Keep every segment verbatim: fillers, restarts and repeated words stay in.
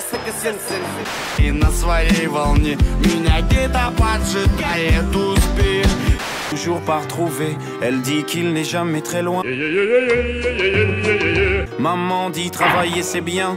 И на своей волне меня где-то поджидает успех. Toujours pas retrouvé, elle dit qu'il n'est jamais très loin. Maman dit travailler c'est bien.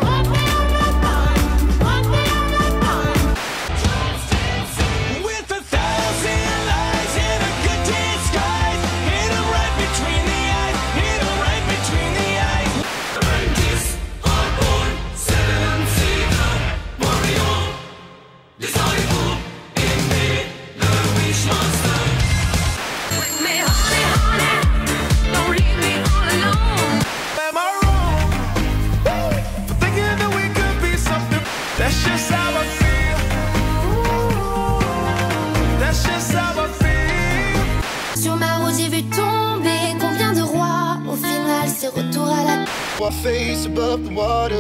That's just how I feel. That's just how I feel. Sur ma route j'ai vu tomber combien de rois. Au final c'est retour à la. My face above the water.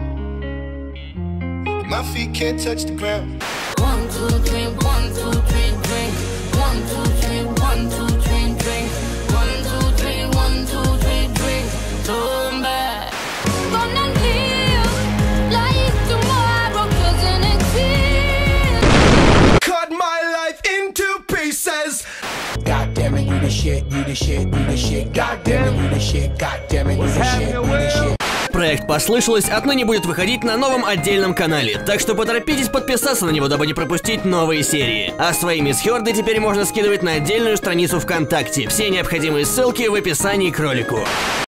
My feet can't touch the ground. One, two, three, one, two, three, drink. One, two, three, one, two, three, drink. One, two, three, one, two, three, drink. Turn back. Gonna live like tomorrow doesn't exist. Cut my life into pieces. God damn it, you the shit, you the shit, you the shit. God damn it, you the shit, God damn it, you the shit, you the shit. Проект «Послышалось» отныне будет выходить на новом отдельном канале, так что поторопитесь подписаться на него, дабы не пропустить новые серии. А свои мисхёрды теперь можно скидывать на отдельную страницу ВКонтакте. Все необходимые ссылки в описании к ролику.